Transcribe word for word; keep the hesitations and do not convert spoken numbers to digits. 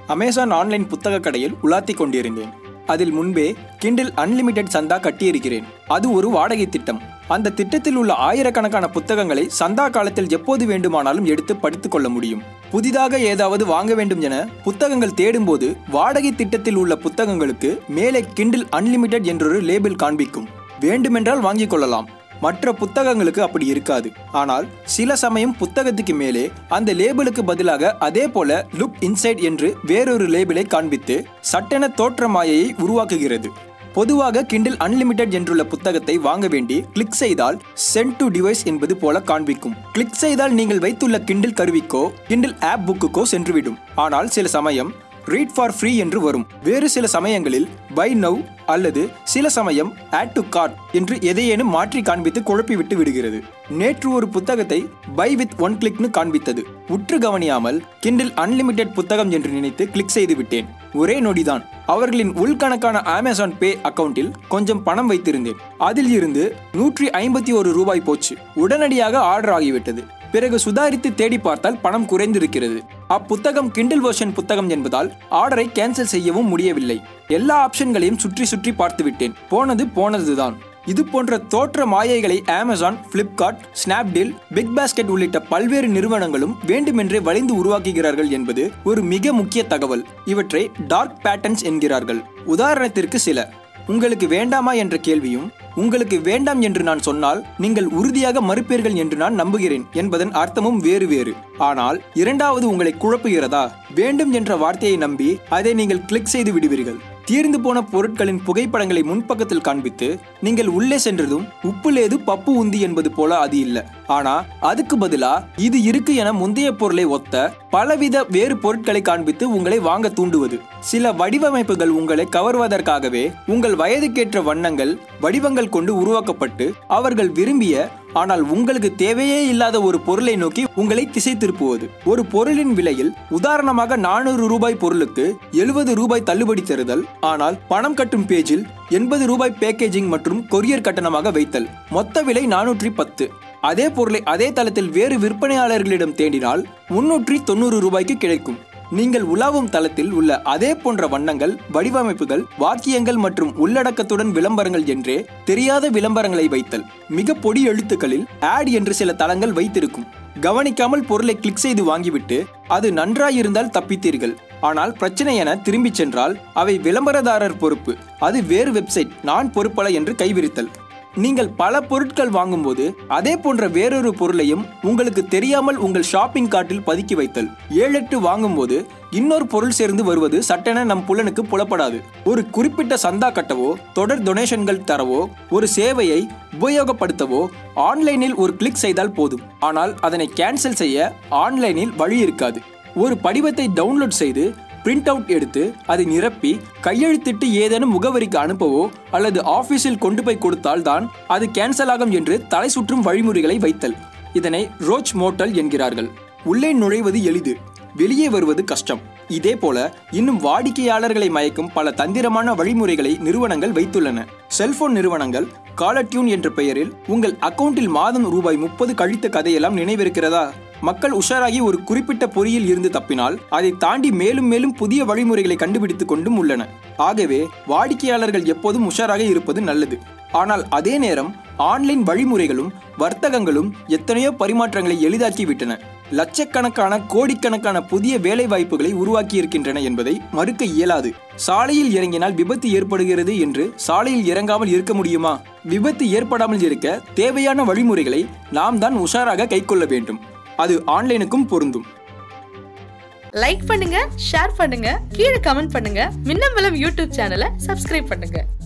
Amazon online புத்தக கடையில் உலாத்தி கொண்டிருந்தேன். அதில் முன்பே கிண்டில் அன்லிமிடெட் சந்தா கட்டியிருக்கிறேன். அது ஒரு வாடகை திட்டம். அந்த திட்டத்தில் உள்ள ஆயிரக்கணக்கான புத்தகங்களை சந்தா காலத்தில் எப்போது வேண்டுமானாலும் எடுத்து படித்துக் கொள்ள முடியும். புதிதாக ஏதாவது வாங்க வேண்டும் என புத்தகங்கள் தேடும்போது வாடகை திட்டத்தில் உள்ள புத்தகங்களுக்கு மேலே கிண்டில் அன்லிமிடெட் என்றொரு லேபிள் காண்பிக்கும். வேண்டுமென்றால் வாங்கிக் கொள்ளலாம். மற்ற புத்தகங்களுக்கு அப்படி இருக்காது. ஆனால் சில சமயம் புத்தகத்துக்கு மேலே அந்த லேபிளுக்கு பதிலாக அதே போல லுக் இன்சைட் என்று வேறொரு லேபிளை காண்பித்து சட்டென தோற்ற மாயையை உருவாக்குகிறது. பொதுவாக கிண்டில் அன்லிமிடெட் என்றுள்ள புத்தகத்தை வாங்க வேண்டி கிளிக் செய்தால் சென்ட் டு டிவைஸ் என்பது போல காண்பிக்கும். கிளிக் செய்தால் நீங்கள் வைத்துள்ள கிண்டில் கருவிக்கோ கிண்டில் ஆப் புக்குக்கோ சென்றுவிடும். ஆனால் சில சமயம் ரீட் ஃபார் ஃப்ரீ என்று வரும். வேறு சில சமயங்களில் பை நவ் அல்லது சில சமயம் ஆட் டு கார்ட் என்று எதையேனும் மாற்றி காண்பித்து குழப்பிவிட்டு விடுகிறது. நேற்று ஒரு புத்தகத்தை பை வித் ஒன் கிளிக்னு காண்பித்தது. உற்று கவனியாமல் கிண்டில் அன்லிமிடெட் புத்தகம் என்று நினைத்து கிளிக் செய்து விட்டேன். ஒரே நொடிதான் அவர்களின் உள்கணக்கான அமேசான் பே அக்கவுண்டில் கொஞ்சம் பணம் வைத்திருந்தேன். அதில் இருந்து நூற்றி ஐம்பத்தி ஒரு ரூபாய் போச்சு. உடனடியாக ஆர்டர் ஆகிவிட்டது. பிறகு சுதாரித்து தேடி பார்த்தால் பணம் குறைந்திருக்கிறது. அப்புத்தகம் கிண்டில் வெர்ஷன் புத்தகம் என்பதால் ஆர்டரை கேன்சல் செய்யவும் முடியவில்லை. எல்லா ஆப்ஷன்களையும் சுற்றி சுற்றி பார்த்து விட்டேன். போனது போனதுதான். இது போன்ற தோற்ற மாயைகளை அமேசான், பிளிப்கார்ட், ஸ்னாப்டீல், பிக் பாஸ்கெட் உள்ளிட்ட பல்வேறு நிறுவனங்களும் வேண்டுமென்றே வளைந்து உருவாக்குகிறார்கள் என்பது ஒரு மிக முக்கிய தகவல். இவற்றை டார்க் பேட்டர்ன்ஸ் என்கிறார்கள். உதாரணத்திற்கு சில உங்களுக்கு வேண்டாமா என்ற கேள்வியும் உங்களுக்கு வேண்டாம் என்று நான் சொன்னால் நீங்கள் உறுதியாக மறுப்பீர்கள் என்று நான் நம்புகிறேன் என்பதன் அர்த்தமும் வேறு வேறு. ஆனால் இரண்டாவது உங்களை குழப்புகிறதா? வேண்டும் என்ற வார்த்தையை நம்பி அதை நீங்கள் கிளிக் செய்து விடுவீர்கள். தீர்ந்து போன பொருட்களின் புகைப்படங்களை முன்பக்கத்தில் காண்பித்து நீங்கள் உள்ளே சென்றதும் உப்பு லேது பப்பு உந்தி என்பது போல அது இல்லை. ஆனா அதுக்கு பதிலா இது இருக்கு என முந்தைய பொருளை ஒத்த பலவித வேறு பொருட்களை காண்பித்து உங்களை வாங்க தூண்டுவது. சில வடிவமைப்புகள் உங்களை கவர்வதற்காகவே உங்கள் வயதுக்கேற்ற வண்ணங்கள் வடிவங்கள் கொண்டு உருவாக்கப்பட்டு அவர்கள் விரும்பிய ஆனால் உங்களுக்கு தேவையே இல்லாத ஒரு பொருளை நோக்கி உங்களை திசை திருப்புவது. ஒரு பொருளின் விலையில் உதாரணமாக நானூறு ரூபாய் பொருளுக்கு எழுபது ரூபாய் தள்ளுபடி தருதல். ஆனால் பணம் கட்டும் பேஜில் எண்பது ரூபாய் பேக்கேஜிங் மற்றும் கொரியர் கட்டணமாக வைத்தல். மொத்த விலை நானூற்றி பத்து. அதே பொருளை அதே தளத்தில் வேறு விற்பனையாளர்களிடம் தேடினால் முன்னூற்றி தொண்ணூறு ரூபாய்க்கு கிடைக்கும். நீங்கள் உலாவும் தளத்தில் உள்ள அதே போன்ற வண்ணங்கள், வடிவமைப்புகள், வாக்கியங்கள் மற்றும் உள்ளடக்கத்துடன் விளம்பரங்கள் என்றே தெரியாத விளம்பரங்களை வைத்தல். மிக பொடி எழுத்துக்களில் ஆட் என்று சில தளங்கள் வைத்திருக்கும். கவனிக்காமல் பொருளை கிளிக் செய்து வாங்கிவிட்டு அது நன்றாயிருந்தால் தப்பித்தீர்கள். ஆனால் பிரச்சனை என திரும்பி சென்றால் அவை விளம்பரதாரர் பொறுப்பு, அது வேறு வெப்சைட், நான் பொறுப்பல்ல என்று கைவிரித்தல். நீங்கள் பல பொருட்கள் வாங்கும்போது அதே போன்ற வேறொரு பொருளையும் உங்களுக்கு தெரியாமல் உங்கள் ஷாப்பிங் கார்ட்டில் பதுக்கி வைத்தல். ஏழு எட்டு வாங்கும்போது இன்னொரு பொருள் சேர்ந்து வருவது சட்டென நம் புலனுக்கு புலப்படாது. ஒரு குறிப்பிட்ட சந்தா கட்டவோ தொடர் டொனேஷன்கள் தரவோ ஒரு சேவையை உபயோகப்படுத்தவோ ஆன்லைனில் ஒரு கிளிக் செய்தால் போதும். ஆனால் அதனை கேன்சல் செய்ய ஆன்லைனில் வழி இருக்காது. ஒரு படிவத்தை டவுன்லோட் செய்து பிரிண்ட் அவுட் எடுத்து அதை நிரப்பி கையெழுத்திட்டு ஏதேனும் முகவரிக்கு அனுப்பவோ அல்லது ஆபீஸில் கொண்டு போய் கொடுத்தால் தான் அது கேன்சல் ஆகும் என்று தலை சுற்றும் வழிமுறைகளை வைத்தல். இதனை ரோச் மோட்டல் என்கிறார்கள். உள்ளே நுழைவது எளிது, வெளியே வருவது கஷ்டம். இதே போல இன்னும் வாடிக்கையாளர்களை மயக்கும் பல தந்திரமான வழிமுறைகளை நிறுவனங்கள் வைத்துள்ளன. செல்போன் நிறுவனங்கள் காலர்டியூன் என்ற பெயரில் உங்கள் அக்கவுண்டில் மாதம் ரூபாய் முப்பது கழித்த கதையெல்லாம் நினைவிருக்கிறதா? மக்கள் உஷாராகி ஒரு குறிப்பிட்ட பொறியில் இருந்து தப்பினால் அதை தாண்டி மேலும் மேலும் புதிய வழிமுறைகளை கண்டுபிடித்துக் கொண்டும் உள்ளன. ஆகவே வாடிக்கையாளர்கள் எப்போதும் உஷாராக இருப்பது நல்லது. ஆனால் அதே நேரம் ஆன்லைன் வழிமுறைகளும் வர்த்தகங்களும் எத்தனையோ பரிமாற்றங்களை எளிதாக்கிவிட்டன. லட்சக்கணக்கான கோடிக்கணக்கான புதிய வேலை வாய்ப்புகளை உருவாக்கி இருக்கின்றன என்பதை மறுக்க இயலாது. சாலையில் இறங்கினால் விபத்து ஏற்படுகிறது என்று சாலையில் இறங்காமல் இருக்க முடியுமா? விபத்து ஏற்படாமல் இருக்க தேவையான வழிமுறைகளை நாம் தான் உஷாராக கைக்கொள்ள வேண்டும். அது ஆன்லைனுக்கும் பொருந்தும். லைக் பண்ணுங்க, ஷேர் பண்ணுங்க, கீழே கமெண்ட் பண்ணுங்க. மின்னம்பலம் யூடியூப் சேனலை சப்ஸ்கிரைப் பண்ணுங்க.